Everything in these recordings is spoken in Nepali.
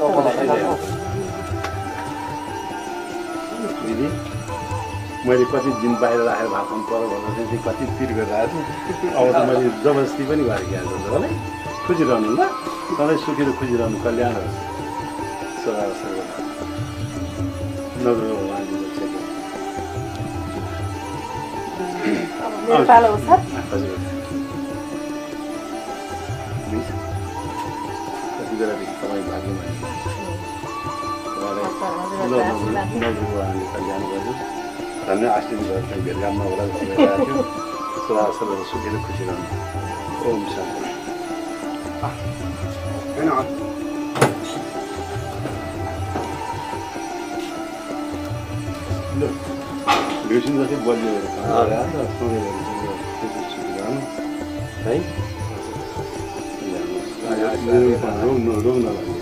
दिदी मैले कति दिन बाहिर राखेर भात खानु पर्यो भनेर चाहिँ कति पिर गरेर आएको थिएँ। अब त मैले जबरजस्ती पनि गरेँ क्या है। खुसी रहनु ल, सधैँ सुखी र खुसी रहनु, कल्याण होस्। सदा सर्वदा नगरो हजुर कति बेलादेखि तपाईँ भाग्यमानी नगरले कल्याण गर्नु धन्य आशीर्वाद गर्छ। भेटघाटमा होला भइरहेको थियो। सदा सर्वदा सुखी र खुसी रहनु। ओम शान्ति। भेट्छौँ जस्तै बलियो है रोग नलाग्ने।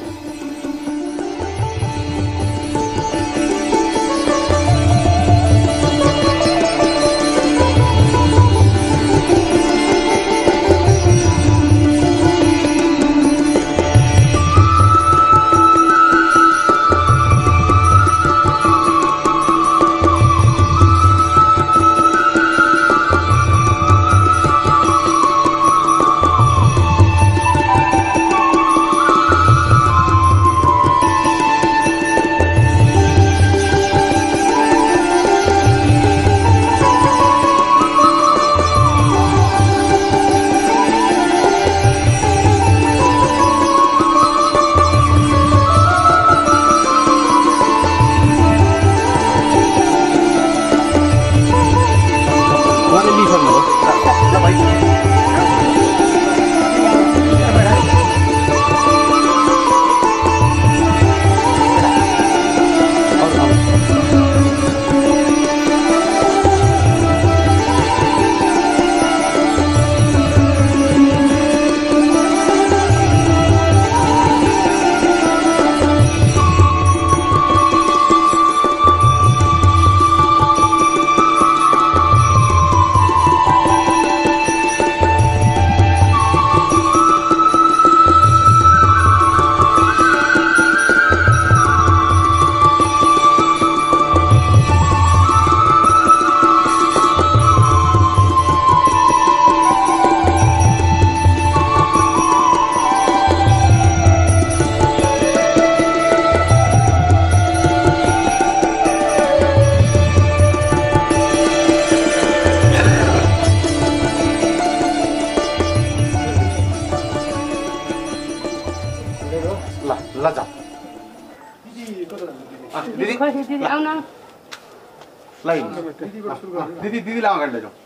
दिदी लामा गाडी लैजाऊ।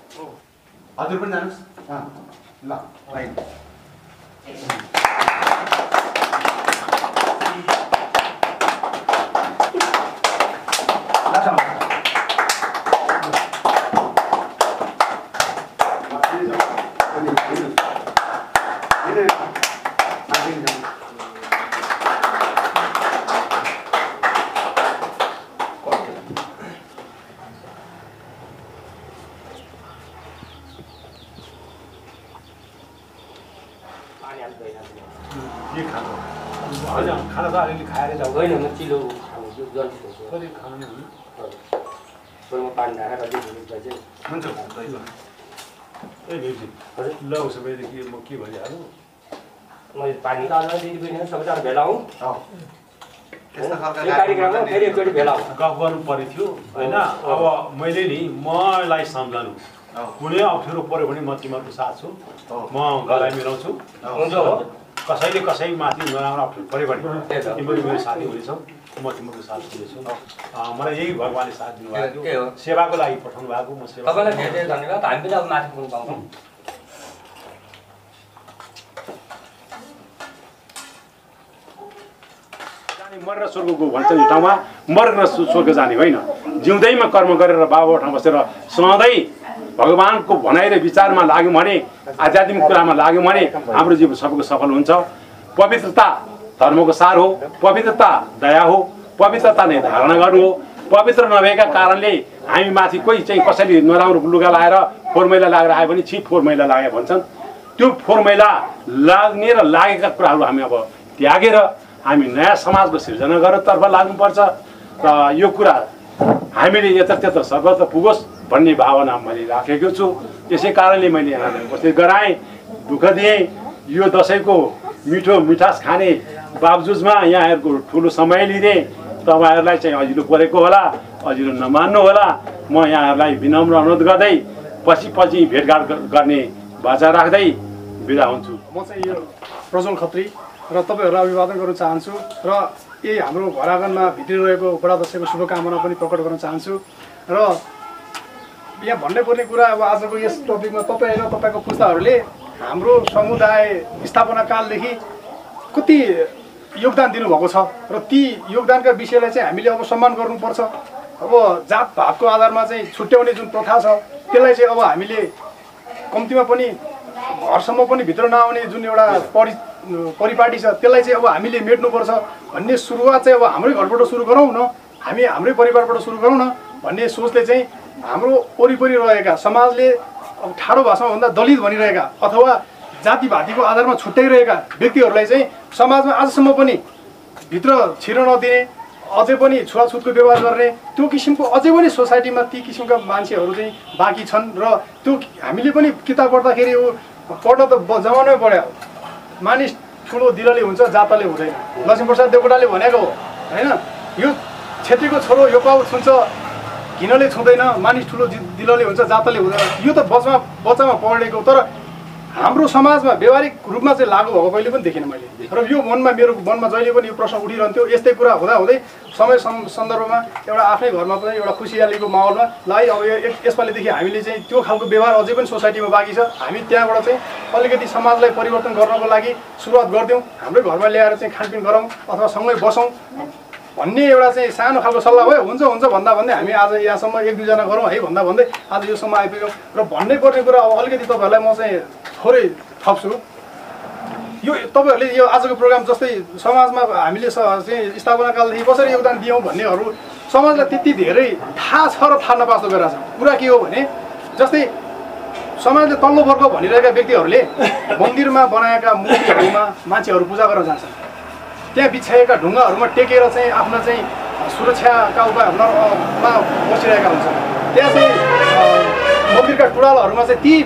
हजुर पनि जानुहोस्। ल लाइन खाना त अलिअलि खाएर जाऊ। होइन म चिलो जल्दी कति खानु नि म पानी राखेर चाहिँ हुन्छ ए भेजी हजुर ल उसो भएदेखि म के भइहाल्नु मैले पानी त दिदी बहिनी सबैजना भेला हौँ। त्यस्तो खालको कार्यक्रममा फेरि एकचोटि भेला हौँ। गफ गर्नु परेको थियो होइन। अब मैले नि मलाई सम्झाउनु कुनै अप्ठ्यारो पऱ्यो भने म तिमीहरूको साथ छु। म गलाई मिलाउँछु। हुन्छ हो कसैले कसैमाथि नराम्रो अप्ठ्यारो पऱ्यो भने तिमीहरू मेरो साथी हुनेछौ। म तिमीहरूको साथ हुनेछु। मलाई यही भगवान्ले साथ दिनुभएको थियो। सेवाको लागि पठाउनु भएको। म सेवा तपाईँलाई धेरै धेरै धन्यवाद। हामी पनि अब माथि पुग्नु पाउँछौँ। मरेर स्वर्गको भन्छ यो ठाउँमा मरेर स्वर्ग जाने होइन। जिउँदैमा कर्म गरेर बाबा ठाउँ बसेर सधैँ भगवानको भनाइ र विचारमा लाग्यौँ भने आध्यात्मिक कुरामा लाग्यौँ भने हाम्रो जीवन सबैको सफल हुन्छ। पवित्रता धर्मको सार हो। पवित्रता दया हो। पवित्रता नै धारणा गर्नु हो। पवित्र नभएका कारणले हामी माथि कोही चाहिँ कसैले नराम्रो लुगा लगाएर फोहोर मैला लागेर आयो भने छि फोहोर मैला लागे भन्छन्। त्यो फोहोर मैला लाग्ने र लागेका कुराहरू हामी अब त्यागेर हामी नयाँ समाजको सिर्जना गर्नतर्फ लाग्नुपर्छ र यो कुरा हामीले यतात्यता सर्वत्र पुगोस् भन्ने भावना मैले राखेको छु। त्यसै कारणले मैले यहाँलाई उपस्थित गराएँ, दुःख दिएँ। यो दसैँको मिठो मिठास खाने बावजुदमा यहाँहरूको ठुलो समय लिँदै तपाईँहरूलाई चाहिँ अजिलो परेको होला, अजिलो नमान्नु होला। म यहाँहरूलाई विनम्र अनुरोध गर्दै पछि भेटघाट गर्ने बाचा राख्दै बिदा हुन्छु। म चाहिँ यो प्रज्वल खत्री र तपाईँहरूलाई अभिवादन गर्न चाहन्छु र यही हाम्रो घर आँगनमा भित्रिरहेको बडा दसैँको शुभकामना पनि प्रकट गर्न चाहन्छु। र यहाँ भन्नै पर्ने कुरा अब आजको यस टपिकमा तपाईँ र तपाईँको पुस्ताहरूले हाम्रो समुदाय स्थापना कालदेखि कति योगदान दिनुभएको छ र ती योगदानका विषयलाई चाहिँ हामीले अब सम्मान गर्नुपर्छ। अब जात भातको आधारमा चाहिँ छुट्याउने जुन प्रथा छ त्यसलाई चाहिँ अब हामीले कम्तीमा पनि घरसम्म पनि भित्र नआउने जुन एउटा परिपाटी छ त्यसलाई चाहिँ अब हामीले मेट्नुपर्छ भन्ने सुरुवात चाहिँ अब हाम्रै घरबाट सुरु गरौँ न, हामी हाम्रै परिवारबाट सुरु गरौँ न भन्ने सोचले चाहिँ हाम्रो वरिपरि रहेका समाजले अब ठाडो भाषामा भन्दा दलित भनिरहेका अथवा जातिभातीको आधारमा छुट्याइरहेका व्यक्तिहरूलाई चाहिँ समाजमा आजसम्म पनि भित्र छिर्न नदिने, अझै पनि छुवाछुतको व्यवहार गर्ने त्यो किसिमको अझै पनि सोसाइटीमा ती किसिमका मान्छेहरू चाहिँ बाँकी छन्। र त्यो हामीले पनि किताब पढ्दाखेरि पढ्न त जमानमै पढ्यो, मानिस ठुलो दिलले हुन्छ जातले हुँदैन, लक्ष्मीप्रसाद देवकोटाले भनेको हो होइन। यो छेत्रीको छोरो यो पाउ छुन्छ घिनले छुँदैन, मानिस ठुलो दिलले हुन्छ जातले हुँदैन। यो त बच्चामा पढेको, तर हाम्रो समाजमा व्यवहारिक रूपमा चाहिँ लागू भएको कहिले पनि देखिनँ मैले। र यो मेरो मनमा जहिले पनि यो प्रश्न उठिरहन्थ्यो। यस्तै कुरा हुँदाहुँदै समय सन्दर्भमा एउटा आफ्नै घरमा पनि एउटा खुसियालीको माहौलमा लाई अब यसपालिदेखि हामीले चाहिँ त्यो खालको व्यवहार अझै पनि सोसाइटीमा बाँकी छ, हामी त्यहाँबाट चाहिँ अलिकति समाजलाई परिवर्तन गर्नको लागि सुरुवात गरिदिउँ, हाम्रै घरमा ल्याएर चाहिँ खानपिन गरौँ अथवा सँगै बसौँ भन्ने एउटा चाहिँ सानो खालको सल्लाह भयो। हुन्छ भन्दा भन्दै हामी आज यहाँसम्म 1-2 जना गरौँ है भन्दा भन्दै आज योसम्म आइपुग्यौँ। र भन्नै पर्ने कुरा अब अलिकति तपाईँहरूलाई म चाहिँ थोरै थप्छु। यो तपाईँहरूले यो आजको प्रोग्राम जस्तै समाजमा हामीले चाहिँ स्थापना कालदेखि कसरी योगदान दियौँ भन्नेहरू समाजलाई त्यति धेरै थाहा छ र थाहा नपास्तो गरिरहेको छ। कुरा के हो भने जस्तै समाजले तल्लो वर्ग भनिरहेका व्यक्तिहरूले मन्दिरमा बनाएका मूर्तिहरूमा मान्छेहरू पूजा गर्न जान्छन्, त्यहाँ बिछाएका ढुङ्गाहरूमा टेकेर चाहिँ आफ्नो चाहिँ सुरक्षाका उपायहरूमा बसिरहेका हुन्छन्। त्यहाँ चाहिँ मन्दिरका टुँडालहरूमा चाहिँ ती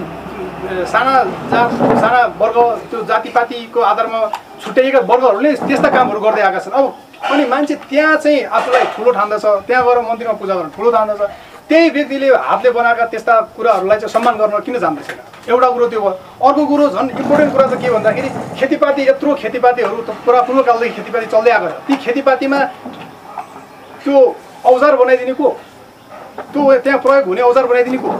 साना वर्ग त्यो जातिपातीको आधारमा छुट्याइएका वर्गहरूले त्यस्ता कामहरू गर्दै आएका छन्। अब अनि मान्छे त्यहाँ चाहिँ आफूलाई ठुलो ठान्दछ, त्यहाँ गएर मन्दिरमा पूजा गर्न ठुलो ठान्दछ। त्यही व्यक्तिले हातले बनाएका त्यस्ता कुराहरूलाई चाहिँ सम्मान गर्न किन जान्दैछैन? एउटा कुरो त्यो भयो। अर्को कुरो झन् इम्पोर्टेन्ट कुरा चाहिँ के भन्दाखेरि खेतीपाती, यत्रो खेतीपातीहरू त पुरा पूर्वकालदेखि खेतीपाती चल्दै आएको छ। ती खेतीपातीमा त्यो औजार बनाइदिने को? त्यो त्यहाँ प्रयोग हुने औजार बनाइदिने को?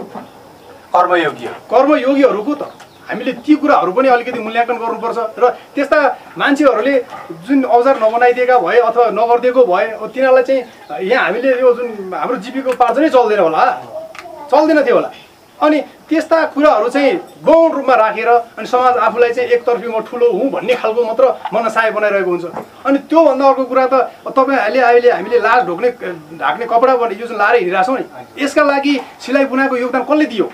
कर्मयोगीहरूको त हामीले ती कुराहरू पनि अलिकति मूल्याङ्कन गर्नुपर्छ। र त्यस्ता मान्छेहरूले जुन औजार नबनाइदिएका भए अथवा नगरिदिएको भए तिनीहरूलाई चाहिँ यहाँ हामीले यो जुन हाम्रो जीविकोपार्जनै चल्दैन होला, चल्दैन थियो होला। अनि त्यस्ता कुराहरू चाहिँ गौण रूपमा राखेर अनि समाज आफूलाई चाहिँ एकतर्फी म ठुलो हुँ भन्ने खालको मात्र मनसाय बनाइरहेको हुन्छ। अनि त्योभन्दा अर्को कुरा त तपाईँहरूले अहिले हामीले लाज ढाक्ने कपडा यो जुन लाएर हिँडिरहेको छौँ नि, यसका लागि सिलाइ बुनाएको योगदान कसले दियो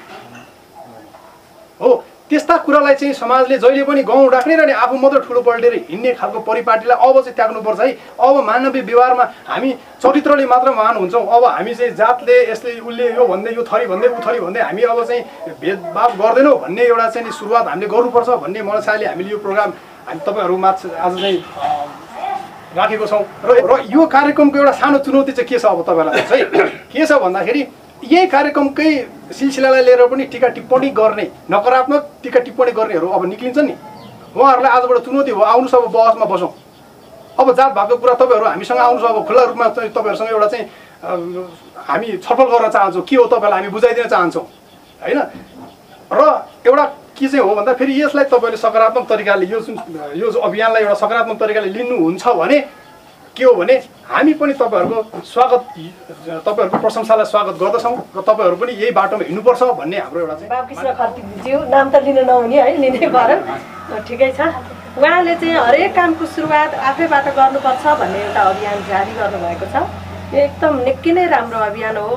हो? त्यस्ता कुरालाई चाहिँ समाजले जहिले पनि गाउँ राख्ने र आफू मात्र ठुलो पल्टेर हिँड्ने खालको परिपाटीलाई अब चाहिँ त्याग्नुपर्छ है। अब मानवीय व्यवहारमा हामी चरित्रले मात्र महान हुन्छौँ। अब हामी चाहिँ जातले यसले उसले यो भन्दै यो थरी भन्दै ऊ थरी भन्दै हामी अब चाहिँ भेदभाव गर्दैनौँ भन्ने एउटा चाहिँ सुरुवात हामीले गर्नुपर्छ भन्ने मनसायले हामीले यो प्रोग्राम हामी तपाईँहरूमा आज चाहिँ राखेको छौँ। र यो कार्यक्रमको एउटा सानो चुनौती चाहिँ के छ अब तपाईँलाई चाहिँ के छ भन्दाखेरि यही कार्यक्रमकै सिलसिलालाई लिएर पनि टिका टिप्पणी गर्ने, नकारात्मक टिका टिप्पणी गर्नेहरू अब निक्लिन्छन् नि। उहाँहरूलाई आजबाट चुनौती हो, आउनुहोस् अब बहसमा बसौँ। अब जात भएको कुरा तपाईँहरू हामीसँग आउनुहोस्, अब खुल्ला रूपमा चाहिँ तपाईँहरूसँग एउटा चाहिँ हामी छलफल गर्न चाहन्छौँ। के हो तपाईँलाई हामी बुझाइदिन चाहन्छौँ होइन। र एउटा के चाहिँ हो भन्दा फेरि यसलाई तपाईँले सकारात्मक तरिकाले यो अभियानलाई एउटा सकारात्मक तरिकाले लिनुहुन्छ भने के हो भने हामी पनि तपाईँहरूको स्वागत, तपाईँहरूको प्रशंसालाई स्वागत गर्दछौँ र तपाईँहरू पनि यही बाटोमा हिँड्नुपर्छ भन्ने हाम्रो एउटा चाहिँ। बाबुकृष्ण खत्रीज्यू, नाम त लिन नहुने है, लिनै पर्यो, ठिकै छ। उहाँले चाहिँ हरेक कामको सुरुवात आफैबाट गर्नुपर्छ भन्ने एउटा अभियान जारी गर्नुभएको छ। यो एकदम निकै नै राम्रो अभियान हो।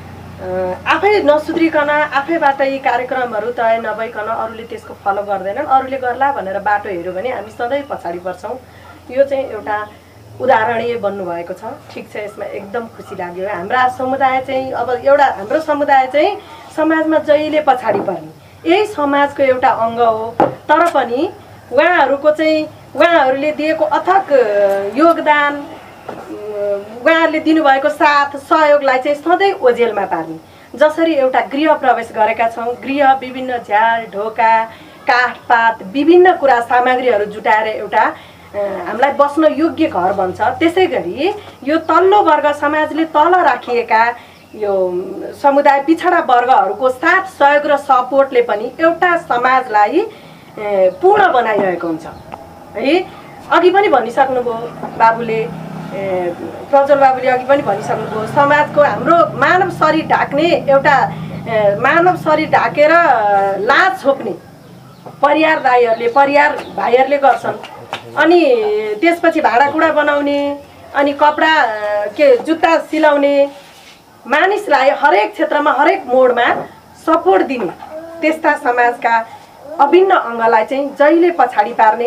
आफै नसुध्रिकन आफैबाट यी कार्यक्रमहरू तय नभइकन अरूले त्यसको फलो गर्दैनन्, अरूले गर्ला भनेर बाटो हेऱ्यो भने हामी सधैँ पछाडि पर्छौँ। यो चाहिँ एउटा उदाहरणीय बन्नुभएको छ। ठिक छ, यसमा एकदम खुसी लाग्यो। हाम्रा समुदाय चाहिँ अब एउटा हाम्रो समुदाय चाहिँ समाजमा जहिले पछाडि पर्ने यही समाजको एउटा अङ्ग हो। तर पनि उहाँहरूको चाहिँ उहाँहरूले दिएको अथक योगदान, उहाँहरूले दिनुभएको साथ सहयोगलाई चाहिँ सधैँ ओझेलमा पार्ने। जसरी एउटा गृह प्रवेश गरेका छौँ, गृह विभिन्न झ्याल ढोका काठपात विभिन्न कुरा सामग्रीहरू जुटाएर एउटा हामीलाई बस्न योग्य घर बन्छ, त्यसै गरी यो तल्लो वर्ग समाजले तल राखिएका यो समुदाय पिछडा वर्गहरूको साथ सहयोग र सपोर्टले पनि एउटा समाजलाई पूर्ण बनाइरहेको हुन्छ है। अघि पनि भनिसक्नुभयो बाबुले, प्रज्वल बाबुले अघि पनि भनिसक्नुभयो, समाजको हाम्रो मानव शरीर ढाक्ने एउटा मानव शरीर ढाकेर लाज छोप्ने परियार दाइहरूले परियार भाइहरूले गर्छन्। अनि त्यसपछि भाँडाकुँडा बनाउने, अनि कपडा जुत्ता सिलाउने, मानिसलाई हरेक क्षेत्रमा हरेक मोडमा सपोर्ट दिने त्यस्ता समाजका अभिन्न अङ्गलाई चाहिँ जहिले पछाडि पार्ने,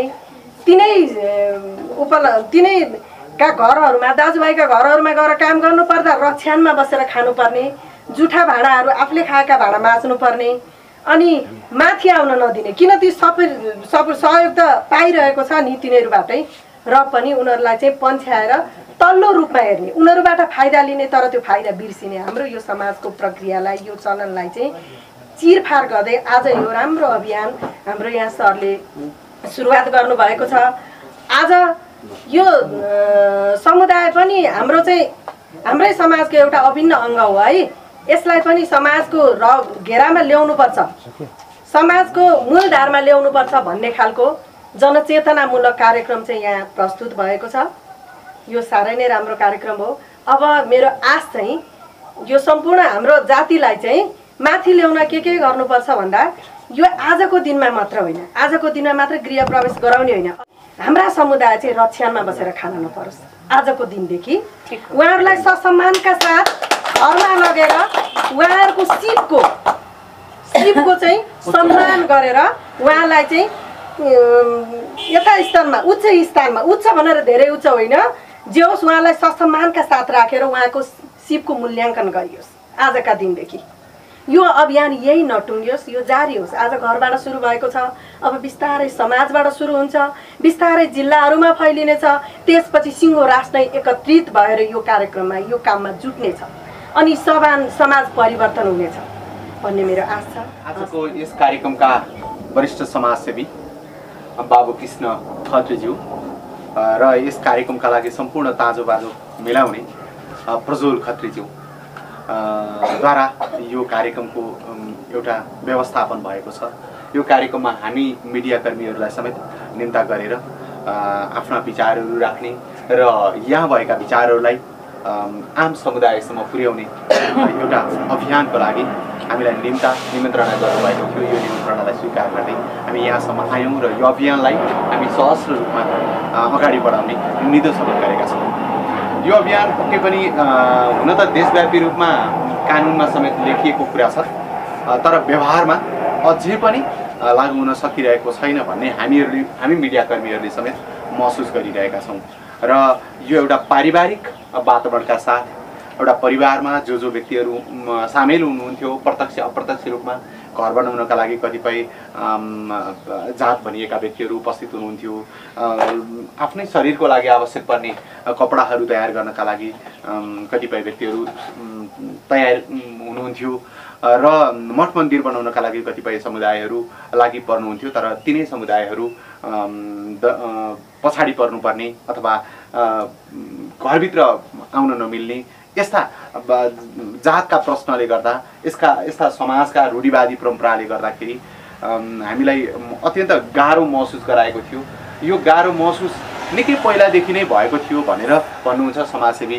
तिनैका घरहरूमा दाजुभाइका घरहरूमा गएर काम गर्नुपर्दा रक्षानमा बसेर खानुपर्ने, जुठा भाँडाहरू आफूले खाएका भाँडा माझ्नुपर्ने, अनि माथि आउन नदिने। किन ती सबै सहयोग त पाइरहेको छ नि तिनीहरूबाटै, र पनि उनीहरूलाई चाहिँ पन्छ्याएर तल्लो रूपमा हेर्ने, उनीहरूबाट फाइदा लिने तर त्यो फाइदा बिर्सिने हाम्रो यो समाजको प्रक्रियालाई, यो चलनलाई चाहिँ चिरफार गर्दै आज यो राम्रो अभियान हाम्रो यहाँ सरले सुरुवात गर्नुभएको छ। आज यो समुदाय पनि हाम्रो चाहिँ हाम्रै समाजको एउटा अभिन्न अङ्ग हो है। यसलाई पनि समाजको घेरामा ल्याउनुपर्छ, समाजको मूलधारमा ल्याउनुपर्छ भन्ने खालको जनचेतनामूलक कार्यक्रम चाहिँ यहाँ प्रस्तुत भएको छ। यो साह्रै नै राम्रो कार्यक्रम हो। अब मेरो आश चाहिँ यो सम्पूर्ण हाम्रो जातिलाई चाहिँ माथि ल्याउन के गर्नुपर्छ भन्दा यो आजको दिनमा मात्र होइन, आजको दिनमा मात्र गृह प्रवेश गराउने होइन, हाम्रा समुदाय चाहिँ रक्षामा बसेर खान नपरोस्। आजको दिनदेखि उहाँहरूलाई ससम्मानका साथ घरमा लगेर उहाँहरूको सिपको चाहिँ सम्मान गरेर उहाँलाई चाहिँ यथास्थानमा उच्च स्थानमा, उच्च भनेर धेरै उच्च होइन, जे होस् उहाँलाई ससम्मानका साथ राखेर उहाँको सिपको मूल्याङ्कन गरियोस्। आजका दिनदेखि यो अभियान यही नटुङ्गियोस्, यो जारी होस्। आज घरबाट सुरु भएको छ, अब बिस्तारै समाजबाट सुरु हुन्छ, बिस्तारै जिल्लाहरूमा फैलिनेछ, त्यसपछि सिङ्गो राष्ट्र नै एकत्रित भएर यो कार्यक्रममा यो काममा जुट्नेछ, अनि समाज परिवर्तन हुनेछ भन्ने मेरो आश छ। आजको यस कार्यक्रमका वरिष्ठ समाजसेवी बाबु कृष्ण खत्रीज्यू र यस कार्यक्रमका लागि सम्पूर्ण ताजोबाजो मिलाउने प्रज्वल खत्रीज्यू द्वारा यो कार्यक्रमको एउटा व्यवस्थापन भएको छ। यो कार्यक्रममा हामी मिडियाकर्मीहरूलाई समेत निम्ता गरेर आफ्ना विचारहरू राख्ने र यहाँ भएका विचारहरूलाई आम समुदायसम्म पुर्याउने एउटा अभियानको लागि हामीलाई निमन्त्रणा गर्नुभएको थियो। यो निमन्त्रणालाई स्वीकार गर्दै हामी यहाँसम्म आयौँ र यो अभियानलाई हामी सहस्र रूपमा अगाडि बढाउने निधो समेत गरेका छौँ। यो अभियान पक्कै पनि हुन त देशव्यापी रूपमा कानुनमा समेत लेखिएको कुरा छ, तर व्यवहारमा अझै पनि लागू हुन सकिरहेको छैन भन्ने हामी मिडियाकर्मीहरूले समेत महसुस गरिरहेका छौँ। र यो एउटा पारिवारिक वातावरणका साथ एउटा परिवारमा जो व्यक्तिहरू सामेल हुनुहुन्थ्यो प्रत्यक्ष अप्रत्यक्ष रूपमा घर बनाउनका लागि कतिपय जात भनिएका व्यक्तिहरू उपस्थित हुनुहुन्थ्यो, आफ्नै शरीरको लागि आवश्यक पर्ने कपडाहरू तयार गर्नका लागि कतिपय व्यक्तिहरू तयार हुनुहुन्थ्यो र मठ मन्दिर बनाउनका लागि कतिपय समुदायहरू लागि पर्नुहुन्थ्यो, तर तिनै समुदायहरू पछाडि पर्नुपर्ने अथवा घरभित्र आउन नमिल्ने यस्ता जातका प्रश्नले गर्दा यस्ता समाजका रूढिवादी परम्पराले गर्दाखेरि हामीलाई अत्यन्त गाह्रो महसुस गराएको थियो। यो गाह्रो महसुस निकै पहिलादेखि नै भएको थियो भनेर भन्नुहुन्छ समाजसेवी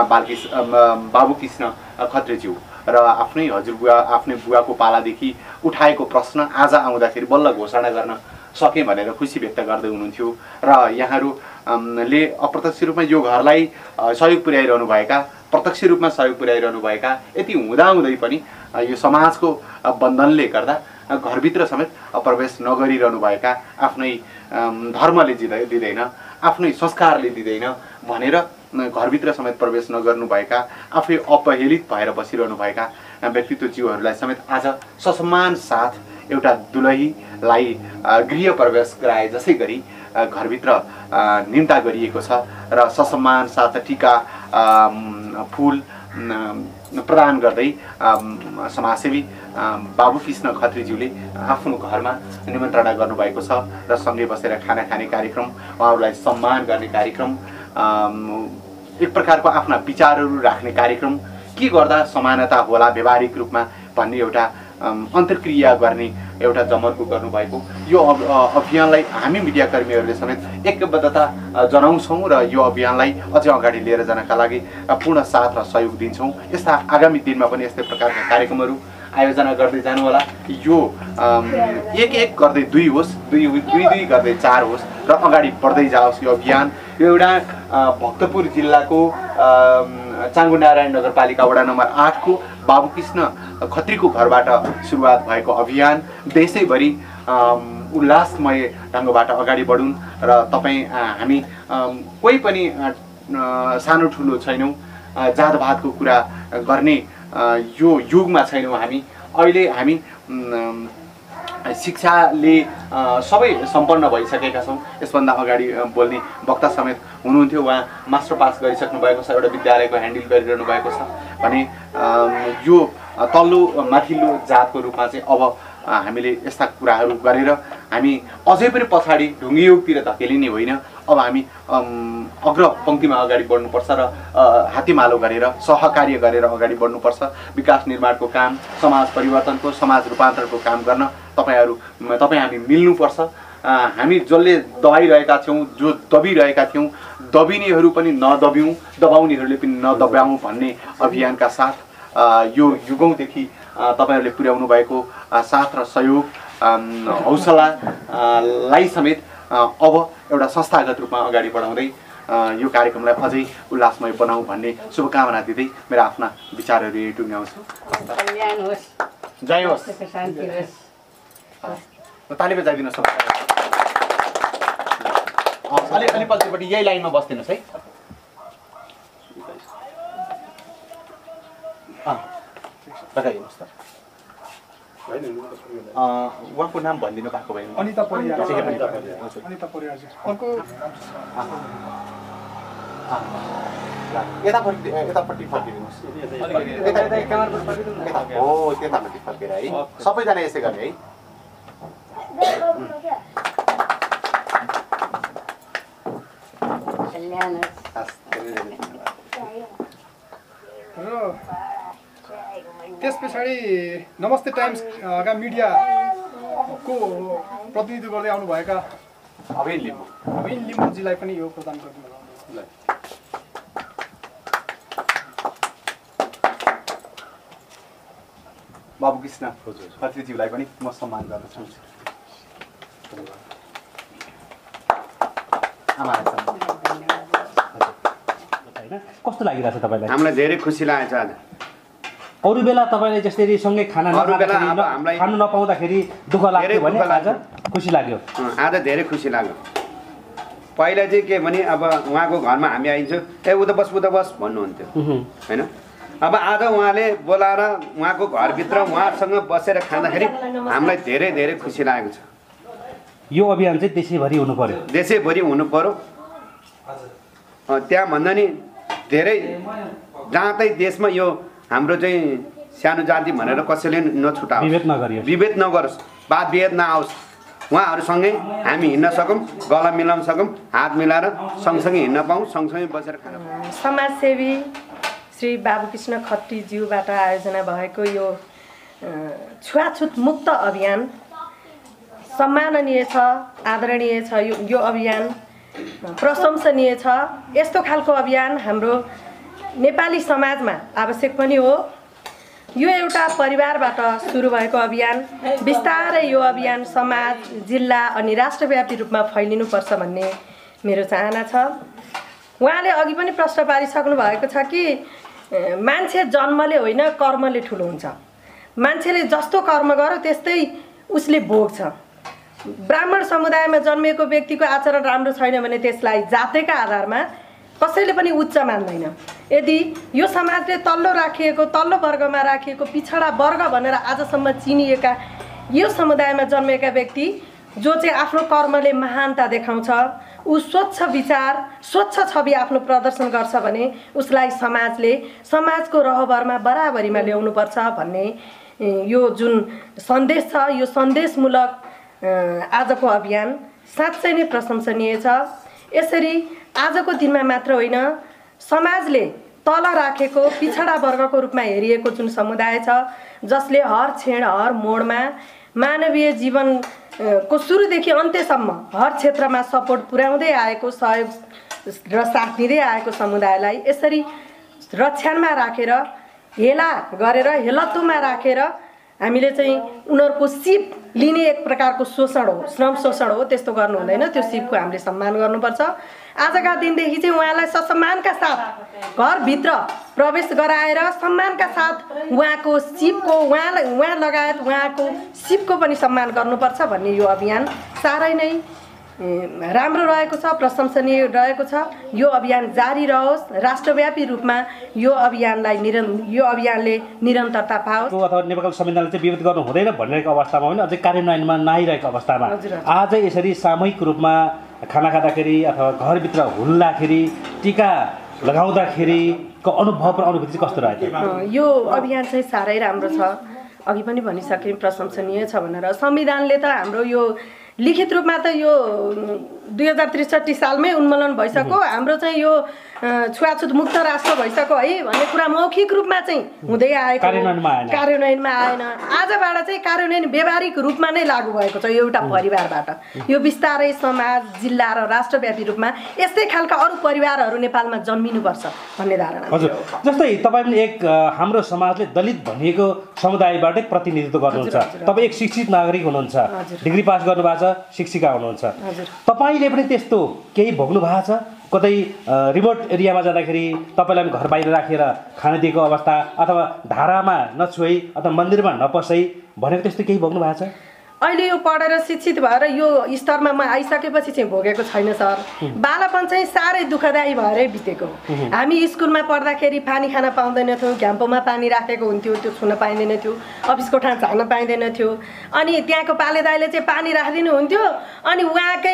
बाबु कृष्ण खत्रीज्यू र आफ्नै हजुरबुवा आफ्नै बुवाको पालादेखि उठाएको प्रश्न आज आउँदाखेरि बल्ल घोषणा गर्न सकेँ भनेर खुसी व्यक्त गर्दै हुनुहुन्थ्यो। र यहाँहरूले अप्रत्यक्ष रूपमा यो घरलाई सहयोग पुर्याइरहनु भएका, प्रत्यक्ष रूपमा सहयोग पुर्याइरहनु भएका, यति हुँदाहुँदै पनि यो समाजको बन्धनले गर्दा घरभित्र समेत प्रवेश नगरिरहनु भएका, आफ्नै धर्मले दिँदैन आफ्नै संस्कारले दिँदैन भनेर घरभित्र समेत प्रवेश नगर्नुभएका आफै अपहेलित भएर बसिरहनुभएका व्यक्तित्वज्यूहरूलाई समेत आज ससम्मान साथ एउटा दुलहीलाई गृह प्रवेश गराए जसै गरी घरभित्र निम्ता गरिएको छ र ससम्मान साथ टीका फुल प्रदान गर्दै समाजसेवी बाबु कृष्ण खत्रीज्यूले आफ्नो घरमा निमन्त्रणा गर्नुभएको छ र सँगै बसेर खाना खाने कार्यक्रम, उहाँहरूलाई सम्मान गर्ने कार्यक्रम, एक प्रकारको आफ्ना विचारहरू राख्ने कार्यक्रम, के गर्दा समानता होला व्यवहारिक रूपमा भन्ने एउटा अन्तर्क्रिया गर्ने एउटा जमर्को गर्नुभएको यो अभियानलाई हामी मिडियाकर्मीहरूले समेत एकबद्धता जनाउँछौँ र यो अभियानलाई अझै अगाडि लिएर जानका लागि पूर्ण साथ र सहयोग दिन्छौँ। यस्ता आगामी दिनमा पनि यस्तै प्रकारका कार्यक्रमहरू आयोजना गर्दै जानु होला। यो एक गर्दै 2 होस्, 2 गर्दै 4 होस् र अगाडि बढ्दै जाओस् यो अभियान। यो एउटा भक्तपुर जिल्लाको चाङ्गुनारायण नगरपालिका वडा नम्बर 8 को बाबु कृष्ण खत्रीको घरबाट सुरुवात भएको अभियान देशैभरि उल्लासमय ढङ्गबाट अगाडि बढुन् र तपाईँ हामी कोही पनि सानो ठुलो छैनौँ, जातभातको कुरा गर्ने यो युगमा छैनौँ हामी। अहिले हामी शिक्षाले सबै सम्पन्न भइसकेका छौँ। यसभन्दा अगाडि बोल्ने वक्ता समेत हुनुहुन्थ्यो, उहाँ मास्टर पास गरिसक्नु भएको छ, एउटा विद्यालयको ह्यान्डल गरिरहनु भएको छ भने यो तल्लो माथिल्लो जातको रूपमा चाहिँ अब हामीले यस्ता कुराहरू गरेर हामी अझै पनि पछाडि ढुङ्गेयुगतिर धकेलिने होइन। अब हामी अग्र पङ्क्तिमा अगाडि बढ्नुपर्छ र हात्तीमालो गरेर सहकार्य गरेर अगाडि बढ्नुपर्छ। विकास निर्माणको काम, समाज परिवर्तनको, समाज रूपान्तरणको काम गर्न तपाईँ हामी मिल्नुपर्छ। हामी जसले दबाइरहेका थियौँ, जो दबिरहेका थियौँ, दबिनेहरू पनि नदब्यौँ, दबाउनेहरूले पनि नदब्याउँ भन्ने अभियानका साथ यो युगौँदेखि तपाईहरूले पुर्याउनु भएको साथ र सहयोग हौसलालाई समेत अब एउटा संस्थागत रूपमा अगाडि बढाउँदै यो कार्यक्रमलाई अझै उल्लासमय बनाऊ भन्ने शुभकामना दिँदै मेरा आफ्ना विचारहरू यही टुङ्ग्याउँछु। जय होस्। ताली बजाइदिनुहोस् अलि पछिपट्टि यही लाइनमा बस्दिनुहोस् है। बताइदिनुहोस् त उहाँको नाम भनिदिनु भएको भएन? अनिता परियार। अनिता परियार अर्को यतापट्टि फर्किदिनुहोस्। हो त्यतापट्टि फर्केर है, सबैजना यसै गर्ने है। र त्यस पछाडि नमस्ते टाइम्सका मिडियाको प्रतिनिधित्व गर्दै आउनुभएका अभिन लिम्बूजीलाई पनि यो प्रदान गरिदिनु। बाबु कृष्ण खत्रीज्यूलाई पनि म सम्मान गर्न चाहन्छु। कस्तो लागिरहेछ तपाईँलाई? हामीलाई धेरै खुसी लागेको छ। आज अरू बेला तपाईँले जसरी सँगै खानु नपाउँदाखेरि दुःख लाग्यो भने आज खुसी लाग्यो? आज धेरै खुसी लाग्यो। पहिला चाहिँ के भने अब उहाँको घरमा हामी आइन्छ उता बस भन्नुहुन्थ्यो होइन। अब आज उहाँले बोलाएर उहाँको घरभित्र उहाँसँग बसेर खाँदाखेरि हामीलाई धेरै धेरै खुसी लागेको छ। यो अभियान चाहिँ देशैभरि हुनु पर्यो। देशैभरि हुनु पर्यो। त्यहाँ भन्दा नि धेरै जहाँ चाहिँ देशमा यो हाम्रो चाहिँ सानो जाति भनेर कसैले नछुटाओस्, विभेद नगरोस्, वाद विभेद नआओस्। उहाँहरूसँगै हामी हिँड्न सकौँ, गला मिलाउन सकौँ, हात मिलाएर सँगसँगै हिँड्न पाऊँ, सँगसँगै बसेर खान पाऊँ। समाजसेवी श्री बाबु कृष्ण खत्रीज्यूबाट आयोजना भएको यो छुवाछुत मुक्त अभियान सम्माननीय छ, आदरणीय छ। यो अभियान प्रशंसनीय छ। यस्तो खालको अभियान हाम्रो नेपाली समाजमा आवश्यक पनि हो। यो एउटा परिवारबाट सुरु भएको अभियान बिस्तारै यो अभियान समाज, जिल्ला अनि राष्ट्रव्यापी रूपमा फैलिनुपर्छ भन्ने मेरो चाहना छ। उहाँले अघि पनि प्रश्न पारिसक्नु भएको छ कि मान्छे जन्मले होइन कर्मले ठुलो हुन्छ। मान्छेले जस्तो कर्म गर्यो त्यस्तै उसले भोग्छ। ब्राह्मण समुदायमा जन्मिएको व्यक्तिको आचरण राम्रो छैन भने त्यसलाई जातका आधारमा कसैले पनि उच्च मान्दैन। यदि यो समाजले तल्लो वर्गमा राखिएको पिछडा वर्ग भनेर आजसम्म चिनिएका यो समुदायमा जन्मेका व्यक्ति जो चाहिँ आफ्नो कर्मले महानता देखाउँछ, ऊ स्वच्छ विचार स्वच्छ छवि आफ्नो प्रदर्शन गर्छ भने उसलाई समाजले समाजको रहबरमा बराबरीमा ल्याउनुपर्छ भन्ने यो जुन सन्देश छ, यो सन्देशमूलक आजको अभियान साँच्चै नै प्रशंसनीय छ। यसरी आजको दिनमा मात्र होइन, समाजले तल राखेको पिछडा वर्गको रूपमा हेरिएको जुन समुदाय छ, जसले हर क्षण हर मोडमा मानवीय जीवनको सुरुदेखि अन्त्यसम्म हर क्षेत्रमा सपोर्ट पुर्याउँदै आएको, सहयोग र साथ दिँदै आएको समुदायलाई यसरी रक्षामा राखेर हेला गरेर हेलत्वमा राखेर हामीले चाहिँ उनीहरूको सिप लिने एक प्रकारको शोषण हो, श्रम शोषण हो, त्यस्तो गर्नु हुँदैन। त्यो सिपको हामीले सम्मान गर्नुपर्छ। आजका दिनदेखि चाहिँ उहाँलाई ससम्मानका साथ घरभित्र प्रवेश गराएर सम्मानका साथ उहाँको सिपको उहाँ लगायत उहाँको सिपको पनि सम्मान गर्नुपर्छ भन्ने यो अभियान साह्रै नै राम्रो रहेको छ, प्रशंसनीय रहेको छ। यो अभियान जारी रहोस्, राष्ट्रव्यापी रूपमा यो अभियानले निरन्तरता पाओस्। अथवा नेपालको संविधानले चाहिँ विरोध गर्नु हुँदैन भनिरहेको अवस्थामा होइन, अझै कार्यान्वयनमा नआइरहेको अवस्थामा आज यसरी सामूहिक रूपमा खाना खाँदाखेरि अथवा घरभित्र हुल्लाखेरि टिका लगाउँदाखेरिको अनुभव र अनुभूति चाहिँ कस्तो रहेछ? यो अभियान चाहिँ साह्रै राम्रो छ। अघि पनि भनिसकेँ प्रशंसनीय छ भनेर। संविधानले त हाम्रो यो लिखित रूपमा त यो 2063 सालमै उन्मूलन भइसक्यो, हाम्रो चाहिँ यो छुवाछुत मुक्त राष्ट्र भइसक्यो है भन्ने कुरा मौखिक रूपमा चाहिँ हुँदै आएको, कार्यान्वयनमा आएन। आजबाट चाहिँ कार्यान्वयन व्यावहारिक रूपमा नै लागू भएको छ एउटा परिवारबाट। यो बिस्तारै समाज, जिल्ला र राष्ट्रव्यापी रूपमा यस्तै खालका अरू परिवारहरू नेपालमा जन्मिनुपर्छ भन्ने धारणा। हजुर, जस्तै तपाईँ पनि एक हाम्रो समाजले दलित भनिएको समुदायबाटै प्रतिनिधित्व गर्नुहुन्छ। तपाईँ एक शिक्षित नागरिक हुनुहुन्छ, डिग्री पास गर्नुभएको छ, शिक्षिका हुनुहुन्छ। तपाईँले पनि त्यस्तो केही भोग्नु भएको छ? कतै रिमोट एरियामा जाँदाखेरि तपाईँलाई घर बाहिर राखेर खान दिएको अवस्था अथवा धारामा नछुई अथवा मन्दिरमा नपसै भनेको त्यस्तो केही भोग्नु भएको छ? अहिले यो पढेर शिक्षित भएर यो स्तरमा म आइसकेपछि चाहिँ भोगेको छैन सर। बालापन चाहिँ साह्रै दुःखदायी भएरै बितेको। हामी स्कुलमा पढ्दाखेरि पानी खान पाउँदैन थियौँ, घ्याम्पोमा पानी राखेको हुन्थ्यो, त्यो छुन पाइँदैन थियो, अफिसको ठाउँ झार्न पाइँदैन थियो। अनि त्यहाँको पाले दाइले चाहिँ पानी राखिदिनु हुन्थ्यो, अनि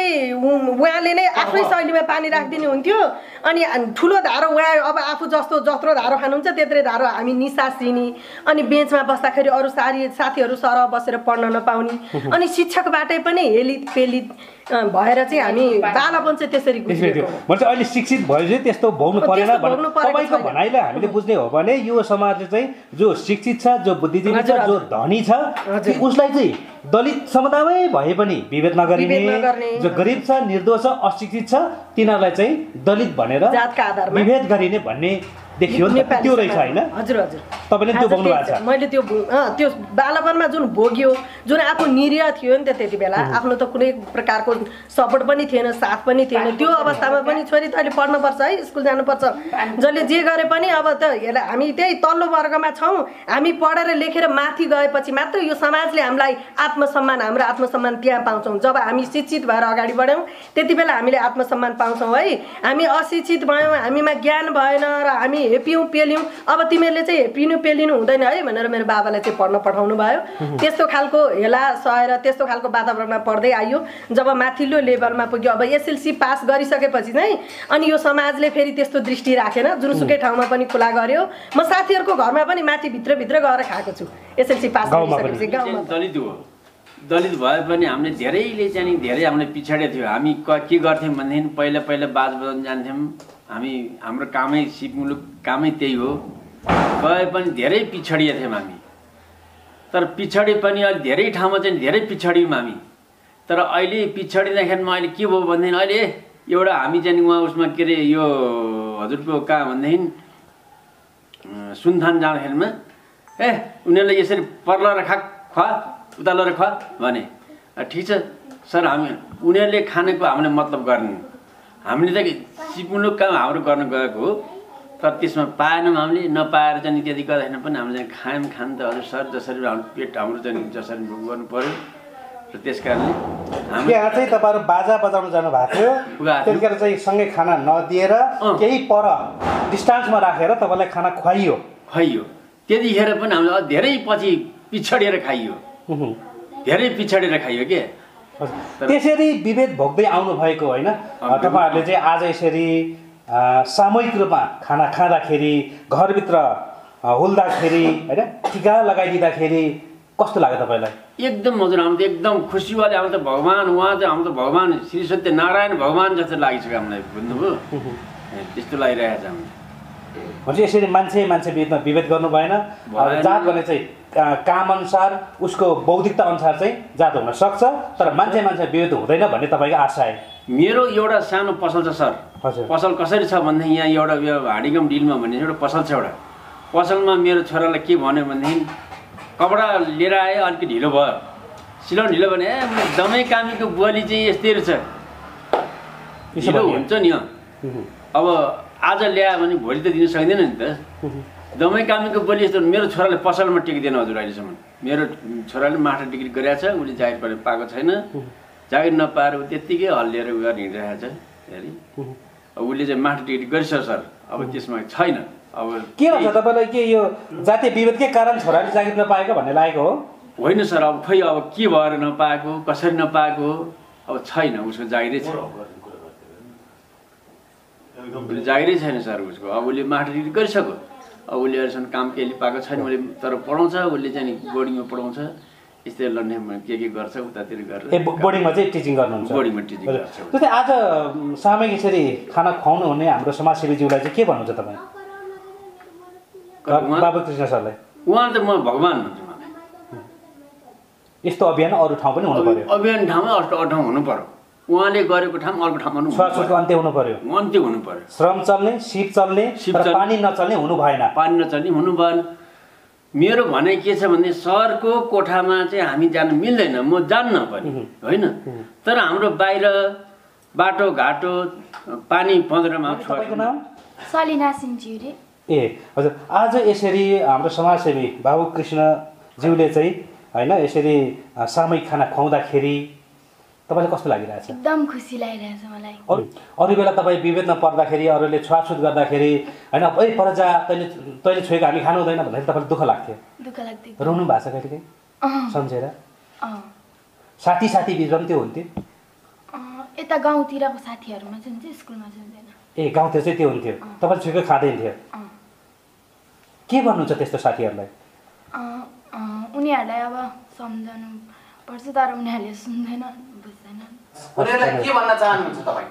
उहाँले नै आफ्नै शैलीमा पानी राखिदिनु हुन्थ्यो। अनि ठुलो धारो उहाँ अब आफू जत्रो धारो खानुहुन्छ त्यत्रै धारो हामी निसासिनी, अनि बेन्चमा बस्दाखेरि अरू साथीहरू सरह बसेर पढ्न नपाउने, अनि शिक्षकबाटै पनि हेलित पेलित भएर चाहिँ हामी बालापन चाहिँ त्यसरी गुज्रेको। भन्छ अहिले शिक्षित भयो चाहिँ त्यस्तो भोग्नु परेन। तपाईँको भनाइलाई हामीले बुझ्ने हो भने यो समाजले चाहिँ जो शिक्षित छ, जो बुद्धिजीवी छ, जो धनी छ, उसलाई चाहिँ दलित समुदाय भए पनि विभेद नगरिने, जो गरिब छ, निर्दोष छ, अशिक्षित छ, तिनीहरूलाई चाहिँ दलित भनेर जातका आधारमा विभेद गरिने भन्ने देखियो त्यो रहेछ होइन? हजुर हजुर, तपाईँले त्यो भोग्नु भएको छ? मैले त्यो बालापनमा जुन भोग्यो, जुन आफू निरीह थियो नि त त्यति बेला, आफ्नो त कुनै प्रकारको सपोर्ट पनि थिएन, साथ पनि थिएन। त्यो अवस्थामा पनि छोरी तैँले पढ्नुपर्छ है, स्कुल जानुपर्छ, जसले जे गरे पनि अब त हेर हामी त्यही तल्लो वर्गमा छौँ, हामी पढेर लेखेर माथि गएपछि मात्र यो समाजले हामीलाई आत्मसम्मान, हाम्रो आत्मसम्मान त्यहाँ पाउँछौँ। जब हामी शिक्षित भएर अगाडि बढ्यौँ त्यति बेला हामीले आत्मसम्मान पाउँछौँ है। हामी अशिक्षित भयौँ, हामीमा ज्ञान भएन र हामी हेप्यौँ पेल्यौँ, अब तिमीहरूले चाहिँ हेपिनु पेलिनु हुँदैन है भनेर मेरो बाबाले चाहिँ पढ्न पठाउनु भयो। त्यस्तो खालको हेला सहेर त्यस्तो खालको वातावरणमा पढ्दै आइयो। जब माथिल्लो लेभलमा पुग्यो, अब एसएलसी पास गरिसकेपछि चाहिँ अनि यो समाजले फेरि त्यस्तो दृष्टि राखेन, जुनसुकै ठाउँमा पनि खुला गर्यो। म साथीहरूको घरमा पनि माथि भित्र गएर खाएको छु एसएलसी पास गरिसकेपछि। गाउँमा दलित भए पनि हामीले धेरै हामीले पिछाडे थियो। हामी के गर्थ्यौँ भनेदेखि पहिला बाज बजाउन जान्थ्यौँ। हाम्रो कामै सिपमुलुक कामै त्यही हो। गए पनि धेरै पिछडिए थियौँ हामी, तर पिछडे पनि अहिले धेरै ठाउँमा चाहिँ धेरै पिछडियौँ हामी। तर अहिले पिछडिँदाखेरिमा अहिले के भयो भनेदेखि अहिले एउटा हामी चाहिँ उहाँ उसमा के अरे यो हजुरको कहाँ भनेदेखि सुनथान जाँदाखेरिमा उनीहरूले यसरी पर्ल र खुवा उता लर खुवा भने ठिक छ सर, हामी उनीहरूले खानेको हामीले मतलब गर्ने, हामीले त सिपमुलुक काम हाम्रो गर्न गएको हो। तर त्यसमा पाएनौँ हामीले, नपाएर चाहिँ इत्यादि गर्दाखेरि पनि हामीले खायौँ खान त हजुर सर, जसरी हाम्रो पेट हाम्रो चाहिँ जसरी गर्नु पऱ्यो। र त्यस कारणले यहाँ चाहिँ तपाईँहरू बाजा बजाउनु जानु भएको थियो त्यतिखेर चाहिँ सँगै खाना नदिएर केही पर डिस्टान्समा राखेर तपाईँलाई खाना खुवाइयो त्यतिखेर पनि हामीले धेरै पछि पिछडिएर खाइयो के त्यसरी विभेद भोग्दै आउनु भएको होइन तपाईँहरूले चाहिँ आज यसरी सामूहिक रूपमा खाना खाँदाखेरि घरभित्र हुल्दाखेरि होइन टिका लगाइदिँदाखेरि कस्तो लाग्यो तपाईँलाई एकदम हजुर हामी त एकदम खुसी वाले हामी त भगवान उहाँ चाहिँ हामी त भगवान श्री सत्यनारायण भगवान जस्तो लागिसक्यो हामीलाई बुझ्नुभयो त्यस्तो लागिरहेको छ हामीलाई भनेपछि यसरी मान्छे बिचमा विभेद गर्नु भएन जात भने चाहिँ काम अनुसार उसको बौद्धिकता अनुसार चाहिँ जात हुन सक्छ तर मान्छे विभेद हुँदैन भन्ने तपाईँको आशा है मेरो एउटा सानो पसल छ सर पसल कसरी छ भन्दाखेरि यहाँ एउटा हाडीगम डिलमा भन्ने एउटा पसल छ एउटा पसलमा मेरो छोरालाई के भन्यो भनेदेखि कपडा लिएर आएँ अलिकति ढिलो भयो सिलाउनु ढिलो भने दमै कामीको बुवाली चाहिँ यस्तै छ ढिलो हुन्छ नि अब आज ल्यायो भने भोलि त दिन सक्दैन नि त दमै कामीको बोली यस्तो मेरो छोराले पसलमा टिक्दैन हजुर अहिलेसम्म मेरो छोराले मास्टर डिग्री गरेको छ उसले जागिर पाएको छैन जागिर नपाएर ऊ त्यत्तिकै हल्लिएर उ गरेर हिँडिरहेको छ हेरी उसले चाहिँ मास्टर डिग्री गरिसक्यो सर अब त्यसमा छैन अब के भन्छ तपाईँलाई के यो जातीय विभेदकै कारण छोराले जागिर नपाएको भन्ने लागेको हो होइन सर अब खोइ अब के भएर नपाएको कसरी नपाएको अब छैन उसको जागिरै छ जागिरै छैन सर उसको अब उसले मास्टर डिग्री गरिसक्यो अब उसले अहिलेसम्म काम केही पाएको छैन उसले तर पढाउँछ उसले चाहिँ बोर्डिङमा पढाउँछ यस्तै लड्ने के गर्छ उतातिर गरेर बोर्डिङमा चाहिँ टिचिङ गर्नुहुन्छ बोर्डिङमा टिचिङ गर्छ जस्तै आज सामूहिक यसरी खाना खुवाउनु हुने हाम्रो समाजसेवीज्यूलाई चाहिँ के भन्नुहुन्छ तपाईँ बाबु कृष्ण सरलाई उहाँले त म भगवान भन्छु यस्तो अभियान अरू ठाउँ पनि हुनु पर्यो अभियान ठाउँमा अर्को ठाउँ हुनु पर्यो उहाँले गरेको ठाउँ अर्को ठाउँमा छुवाछुतको अन्त्य हुनु पर्यो श्रम चल्ने सिप चल्ने पानी नचल्ने हुनु भएन हुनु भएन मेरो भनाइ के छ भने सहरको कोठामा चाहिँ हामी जान मिल्दैन म जान्न पनि होइन तर हाम्रो बाहिर बाटोघाटो पानी पँध्रमा सलिना सिंह ए हजुर आज यसरी हाम्रो समाजसेवी बाबु कृष्णज्यूले चाहिँ होइन यसरी सामूहिक खाना खुवाउँदाखेरि तपाईँलाई कस्तो लागिरहेछ एकदम खुसी लागिरहेछ मलाई अरू बेला तपाईँ विभेदमा पर्दाखेरि अरूले छुवाछुत गर्दाखेरि होइन ए पर जा तैँले छोएको हामी खानु हुँदैन भन्दाखेरि तपाईँलाई दुःख लाग्थ्यो रुनु भएको छ कहिलेकाहीँ सम्झेर साथी बिचमा पनि त्यो हुन्थ्यो यता गाउँतिरको साथीहरूमा चाहिँ स्कुलमा चाहिँ ए गाउँतिर चाहिँ त्यो हुन्थ्यो तपाईँले छोएको खाँदैन थियो के भन्नुहुन्छ त्यस्तो साथीहरूलाई उनीहरूलाई अब सम्झाउनु पर्छ तर उनीहरूले सुन्दैन बुझ्दैन उनीहरूलाई के भन्न चाहनुहुन्छ तपाईँ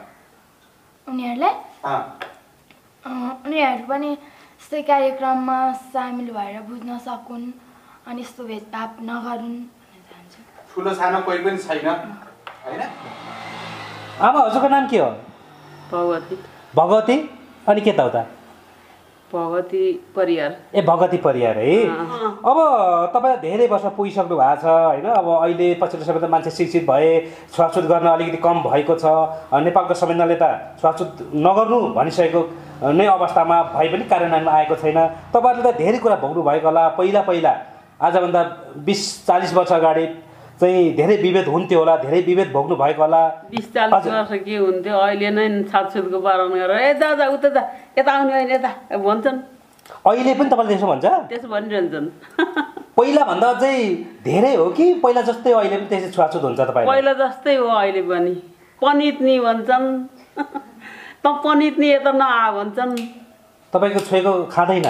उनीहरू पनि यस्तै कार्यक्रममा सामेल भएर बुझ्न सकुन् अनि यस्तो भेदभाव नगरून् भन्न चाहन्छु ठुलो सानो कोही पनि छैन हैन आमा हजुरको नाम के हो भगवती अनि के त उता भगवती परियार ए भगवती परियार है अब तपाईँ धेरै वर्ष पुगिसक्नु भएको छ होइन अब अहिले पछिल्लो समय त मान्छे शिक्षित भए छुवाछुत गर्न अलिकति कम भएको छ नेपालको संविधानले त छुवाछुत नगर्नु भनिसकेको नै अवस्थामा भए पनि कार्यान्वयनमा आएको छैन तपाईँहरूले त धेरै कुरा भोग्नु भएको होला पहिला आजभन्दा 20-40 वर्ष अगाडि चाहिँ धेरै विभेद हुन्थ्यो होला धेरै विभेद भोग्नु भएको होला 20-40 वर्ष के हुन्थ्यो अहिले नै छातछुतको पालन गरेर ए जा उता जा यता आउने होइन यता भन्छन् अहिले पनि तपाईँले त्यसो भन्छ त्यसो भनिरहन्छन् पहिला भन्दा चाहिँ धेरै हो कि पहिला जस्तै अहिले पनि त्यसै छुवाछुत हुन्छ तपाईँ पहिला जस्तै हो अहिले पनि पनितनी भन्छन् त पनितनी यता नआ भन्छन् तपाईँको छोएको खाँदैन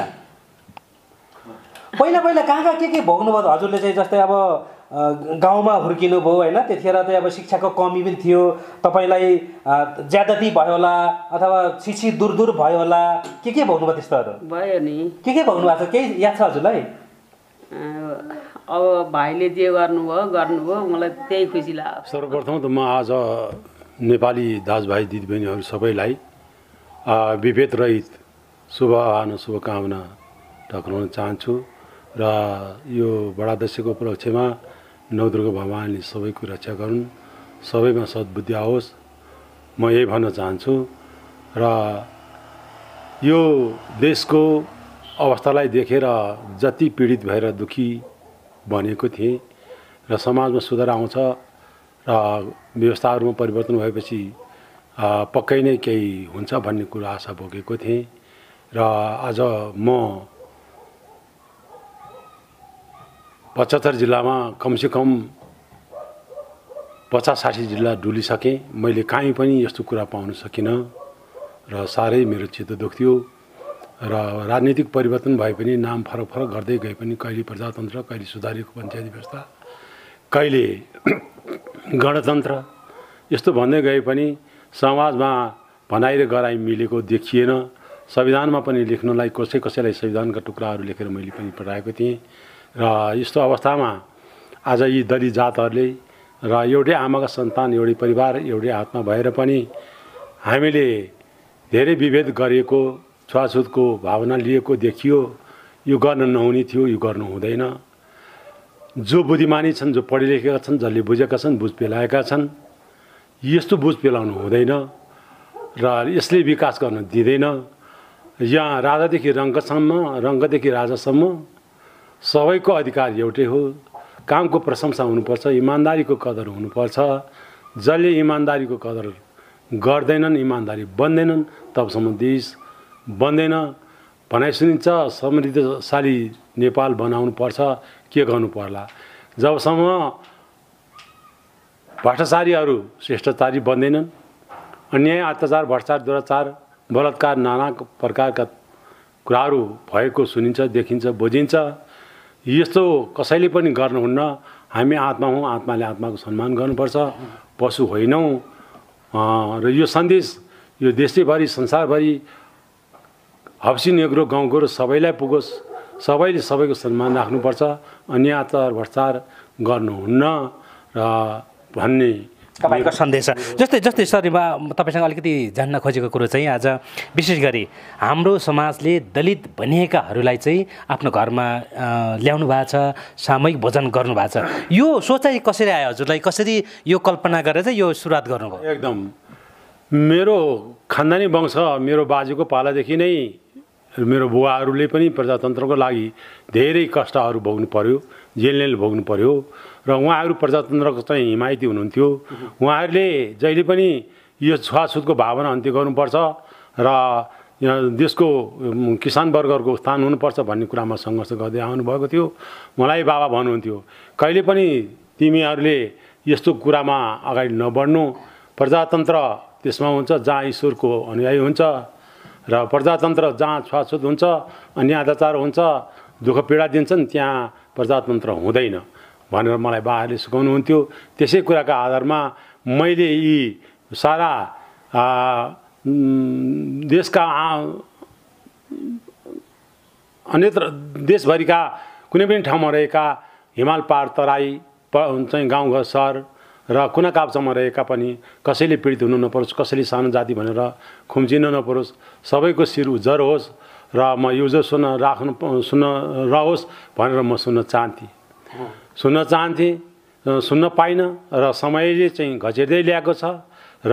पहिला कहाँ के भोग्नु भयो हजुरले चाहिँ जस्तै अब गाउँमा हुर्किनु भयो होइन त्यतिखेर चाहिँ अब शिक्षाको कमी पनि थियो तपाईँलाई ज्यादती भयो होला अथवा शिक्षित दूर भयो होला के भोग्नु भयो त्यस्तोहरू भयो नि के भोग्नु भएको छ केही याद छ हजुरलाई अब भाइले जे गर्नुभयो मलाई त्यही खुसी लाग्यो सर्वप्रथम त म आज नेपाली दाजुभाइ दिदीबहिनीहरू सबैलाई विभेद रहित शुभकामना टक्राउन चाहन्छु र यो बडा दशैँको उपलक्ष्यमा नवदुर्गा भगवानले सबैको रक्षा गरून् सबैमा सद्बुद्धि आओस् म यही भन्न चाहन्छु र यो देशको अवस्थालाई देखेर जति पीडित भएर दुखी बनेको थिएँ र समाजमा सुधार आउँछ र व्यवस्थाहरूमा परिवर्तन भएपछि पक्कै नै केही हुन्छ भन्ने कुरा आशा बोकेको थिएँ र आज म 75 जिल्लामा कमसेकम 50-60 जिल्ला डुलिसकेँ। मैले कहीँ पनि यस्तो कुरा पाउन सकिनँ र साह्रै मेरो चित्त दुख्थ्यो र राजनीतिक परिवर्तन भए पनि नाम फरक फरक गर्दै गए पनि कहिले प्रजातन्त्र, कहिले सुधारिएको पञ्चायती व्यवस्था, कहिले गणतन्त्र यस्तो भन्दै गए पनि समाजमा भनाइ र गराइ मिलेको देखिएन। संविधानमा पनि लेख्नलाई कसैलाई संविधानका टुक्राहरू लेखेर मैले पनि पठाएको थिएँ र यस्तो अवस्थामा आज यी दलित जातहरूले र एउटै आमाका सन्तान, एउटै परिवार, एउटै हातमा भएर पनि हामीले धेरै विभेद गरिएको, छुवाछुतको भावना लिएको देखियो। यो गर्न नहुने थियो, यो गर्नु हुँदैन। जो बुद्धिमानी छन्, जो पढे लेखेका छन्, जसले बुझेका छन्, बुझ पेलाएका छन्, यस्तो बुझ पेलाउनु हुँदैन र यसले विकास गर्न दिँदैन। यहाँ राजादेखि रङ्कसम्म, रङ्कदेखि राजासम्म सबैको अधिकार एउटै हो। कामको प्रशंसा हुनुपर्छ, इमान्दारीको कदर हुनुपर्छ। जसले इमान्दारीको कदर गर्दैनन्, इमान्दारी बन्दैनन्, तबसम्म देश बन्दैन। भनाइ सुनिन्छ समृद्धशाली नेपाल बनाउनु पर्छ, के गर्नु पर्ला? जबसम्म भ्रष्टाचारीहरू श्रेष्ठचारी बन्दैनन्, अन्याय, अत्याचार, भ्रष्टाचार, दुराचार, बलात्कार, नाना प्रकारका कुराहरू भएको सुनिन्छ, देखिन्छ, बुझिन्छ। यस्तो कसैले पनि गर्नुहुन्न। हामी आत्मा हौँ, आत्माले आत्माको सम्मान गर्नुपर्छ, पशु होइनौँ। र यो सन्देश यो देशैभरि, संसारभरि, हप्सी नेग्रो गाउँको र सबैलाई पुगोस्। सबैले सबैको सम्मान राख्नुपर्छ, अन्याय, अत्याचार, भ्रष्टाचार गर्नुहुन्न र भन्ने तपाईँको सन्देश छ। जस्तै सर, तपाईँसँग अलिकति जान्न खोजेको कुरो चाहिँ आज विशेष गरी हाम्रो समाजले दलित भनिएकाहरूलाई चाहिँ आफ्नो घरमा ल्याउनु भएको छ, सामूहिक भोजन गर्नुभएको छ। यो सोचाइ कसरी आयो हजुरलाई? कसरी यो कल्पना गरेर चाहिँ यो सुरुवात गर्नुभयो? एकदम मेरो खानदानी वंश, मेरो बाजेको पालादेखि नै मेरो बुवाहरूले पनि प्रजातन्त्रको लागि धेरै कष्टहरू भोग्नु पर्यो, जेल भोग्नु पर्यो र उहाँहरू प्रजातन्त्रको चाहिँ हिमायती हुनुहुन्थ्यो। उहाँहरूले जहिले पनि यो छुवाछुतको भावना अन्त्य गर्नुपर्छ र देशको किसान वर्गहरूको उत्थान हुनुपर्छ भन्ने कुरामा सङ्घर्ष गर्दै आउनुभएको थियो। मलाई बाबा भन्नुहुन्थ्यो, कहिले पनि तिमीहरूले यस्तो कुरामा अगाडि नबढ्नु। प्रजातन्त्र त्यसमा हुन्छ जहाँ ईश्वरको अनुयायी हुन्छ र प्रजातन्त्र जहाँ छुवाछुत हुन्छ, अन्याय अत्याचार हुन्छ, दुःख पीडा दिन्छन्, त्यहाँ प्रजातन्त्र हुँदैन भनेर मलाई बाबाले सिकाउनुहुन्थ्यो। त्यसै कुराका आधारमा मैले यी सारा देशका अन्यत्र देशभरिका कुनै पनि ठाउँमा रहेका हिमाल पहाड तराई चाहिँ गाउँघर सहर र कुना काप्चामा रहेका पनि कसैले पीडित हुनु नपरोस्, कसैले सानो जाति भनेर खुम्चिन नपरोस्, सबैको शिर उज्जर होस् र म यो जो सुन्न रहोस् भनेर म सुन्न चाहन्थेँ, सुन्न पाइनँ र समयले चाहिँ घचेर्दै ल्याएको छ र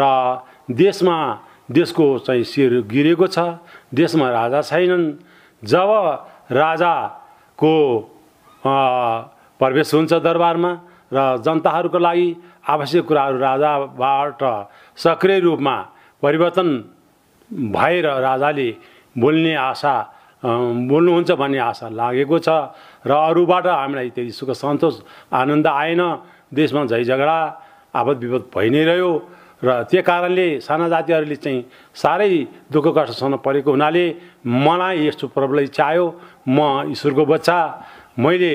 देशको चाहिँ शिर गिरेको छ। देशमा राजा छैनन्। जब राजाको प्रवेश हुन्छ दरबारमा र जनताहरूको लागि आवश्यक कुराहरू राजाबाट सक्रिय रूपमा परिवर्तन भएर राजाले बोल्नुहुन्छ भन्ने आशा लागेको छ र अरूबाट हामीलाई त्यति सुख सन्तोष आनन्द आएन। देशमा झै झगडा आपद विपद भइ नै रह्यो र त्यो कारणले साना जातिहरूले चाहिँ साह्रै दुःख कष्ट सहन परेको हुनाले मलाई यस्तो प्रब्लम चाह्यो। म ईश्वरको बच्चा, मैले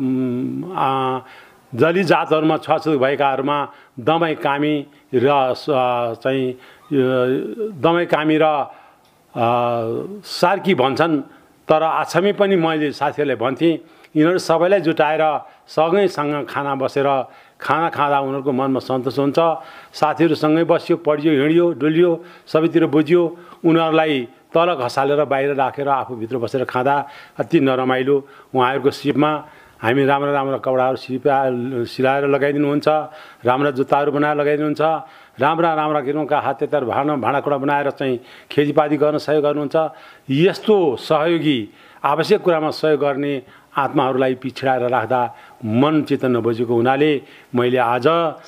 दलित जातहरूमा छुवाछुत भएकाहरूमा दमाई कामी र चाहिँ दमाई कामी र सार्की भन्छन्, तर आछामी पनि मैले साथीहरूलाई भन्थेँ यिनीहरू सबैलाई जुटाएर सँगैसँग खाना बसेर खाना खाँदा उनीहरूको मनमा सन्तोष हुन्छ। साथीहरूसँगै बस्यो, पढ्यो, हिँड्यो, डुल्यो, सबैतिर बुझ्यो। उनीहरूलाई तल खसालेर बाहिर राखेर आफूभित्र बसेर खाँदा अति नरमाइलो। उहाँहरूको सिपमा हामी राम्रा राम्रा कपडाहरू सिलाएर लगाइदिनुहुन्छ, राम्रा जुत्ताहरू बनाएर लगाइदिनुहुन्छ, राम्रा राम्रा किसिमका हात हतियार भाँडाकुँडा बनाएर चाहिँ खेतीपाती गर्न सहयोग गर्नुहुन्छ। यस्तो सहयोगी आवश्यक कुरामा सहयोग गर्ने आत्माहरूलाई पिछडाएर राख्दा मन चित्त नबुझेको हुनाले मैले आज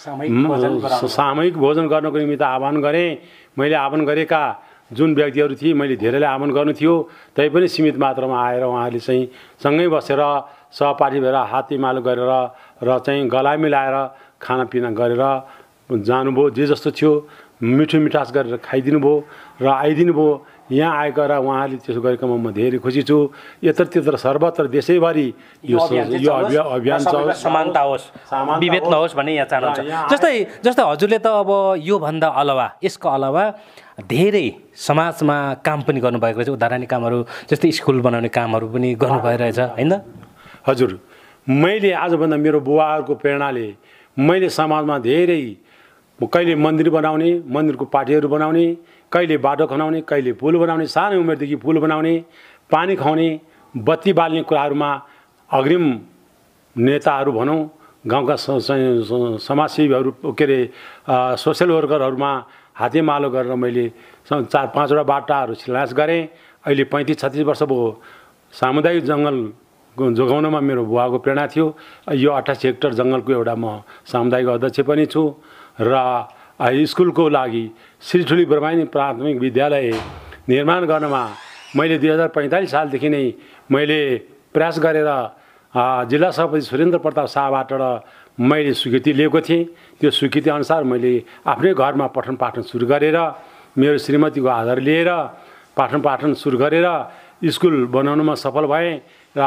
सामूहिक भोजन गर्नको निमित्त आह्वान गरेँ। मैले आह्वान गरेका जुन व्यक्तिहरू थिए मैले धेरैलाई आह्वान गर्नु थियो, तैपनि सीमित मात्रामा आएर उहाँहरूले चाहिँ सँगै बसेर सहपाठी भएर हातेमालो गरेर र चाहिँ गला मिलाएर खानापिना गरेर जानुभयो। जे जस्तो थियो मिठो मिठास गरेर खाइदिनु भयो र आइदिनु भयो। यहाँ आएको र उहाँहरूले त्यसो गरेकोमा म धेरै खुसी छु। यत्र सर्वत्र देशैभरि यो अभियान समानता होस्, विभेद नहोस् भन्ने यहाँ चाहनुहुन्छ। जस्तै हजुरले त अब योभन्दा अलावा, यसको अलावा धेरै समाजमा काम पनि गर्नुभएको रहेछ। उदाहरणीय कामहरू जस्तै स्कुल बनाउने कामहरू पनि गर्नुभएको रहेछ होइन? हजुर, मैले आजभन्दा मेरो बुवाहरूको प्रेरणाले मैले समाजमा धेरै कहिले मन्दिर बनाउने, मन्दिरको पार्टीहरू बनाउने, कहिले बाटो खनाउने, कहिले पुल बनाउने, सानो उमेरदेखि पुल बनाउने, पानी खुवाउने, बत्ती बाल्ने कुराहरूमा अग्रिम नेताहरू भनौँ, गाउँका समाजसेवीहरू के अरे सोसियल वर्करहरूमा हातेमालो गरेर मैले 4-5वटा बाटाहरू शिलान्यास गरेँ। अहिले 35-36 वर्ष भयो। सामुदायिक जङ्गल जोगाउनमा मेरो बुवाको प्रेरणा थियो। यो 28 हेक्टर जङ्गलको एउटा म सामुदायिक अध्यक्ष पनि छु र स्कुलको लागि श्री ठुली ब्रह्मानी प्राथमिक विद्यालय निर्माण गर्नमा मैले 2045 सालदेखि नै मैले प्रयास गरेर जिल्ला सभापति सुरेन्द्र प्रताप शाहबाट मैले स्वीकृति लिएको थिएँ। त्यो स्वीकृति अनुसार मैले आफ्नै घरमा पठन पाठन सुरु गरेर मेरो श्रीमतीको आधार लिएर पठन सुरु गरेर स्कुल बनाउनमा सफल भएँ र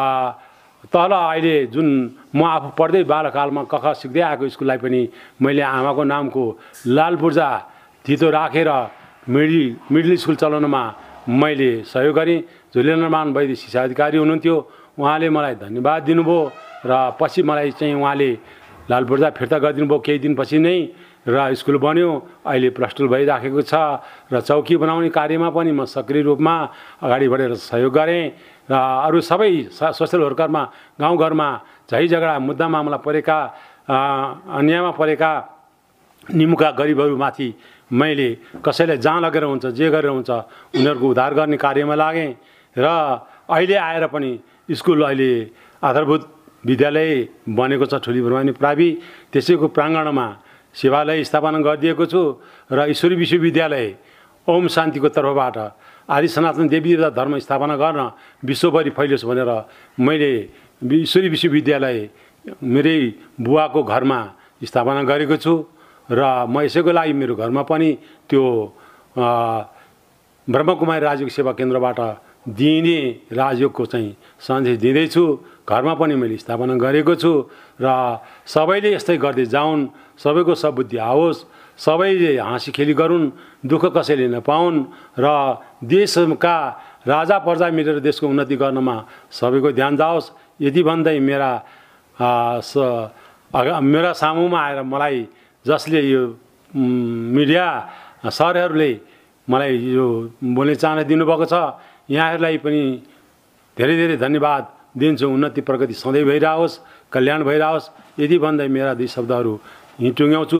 तल अहिले जुन म आफू पढ्दै बालकालमा कख सिक्दै आएको स्कुललाई पनि मैले आमाको नामको लाल पूर्जा धितो राखेर मिडल स्कुल चलाउनमा मैले सहयोग गरेँ। झुलेन्द्रमान वैद्य शिक्षा अधिकारी हुनुहुन्थ्यो, उहाँले मलाई धन्यवाद दिनुभयो र पछि मलाई चाहिँ उहाँले लाल पूर्जा फिर्ता गरिदिनु भयो केही दिनपछि नै र स्कुल बन्यो। अहिले +2 भइराखेको छ र चौकी बनाउने कार्यमा पनि म सक्रिय रूपमा अगाडि बढेर सहयोग गरेँ र अरू सबै सोसियल वर्करमा गाउँघरमा झै झगडा मुद्दा मामला परेका अन्यायमा परेका निमुखा गरिबहरूमाथि मैले कसैलाई जहाँ लगेर हुन्छ जे गरेर हुन्छ उनीहरूको उद्धार गर्ने कार्यमा लागेँ र अहिले आएर पनि स्कुल अहिले आधारभूत विद्यालय बनेको छ ठुली ब्रह्मानी प्रावि। त्यसैको प्राङ्गणमा सेवालय स्थापना गरिदिएको छु र ईश्वरी विश्वविद्यालय ओम शान्तिको तर्फबाट आदि सनातन देवी देवता धर्म स्थापना गर्न विश्वभरि फैलियोस् भनेर मैले ईश्वरी विश्वविद्यालय मेरै बुवाको घरमा स्थापना गरेको छु र म यसैको लागि मेरो घरमा पनि त्यो ब्रह्मकुमारी राजयोग सेवा केन्द्रबाट दिइने राजयोगको चाहिँ सन्देश दिँदैछु। घरमा पनि मैले स्थापना गरेको छु र सबैले यस्तै गर्दै जाउन्, सबैको सबुद्धि आओस्, सबैले हाँसी खेली गरून्, दुःख कसैले नपाउन् र देशका राजा प्रजा मिलेर देशको उन्नति गर्नमा सबैको ध्यान जाओस्। यदि भन्दै मेरा सामुमा आएर मलाई जसले यो मिडिया सरहरूले मलाई यो बोल्ने चाहना दिनुभएको छ, यहाँहरूलाई पनि धेरै धेरै धन्यवाद दिन्छु। उन्नति प्रगति सधैँ भइरहोस्, कल्याण भइरहोस्। यदि भन्दै मेरा दुई शब्दहरू यहीँ टुङ्ग्याउँछु।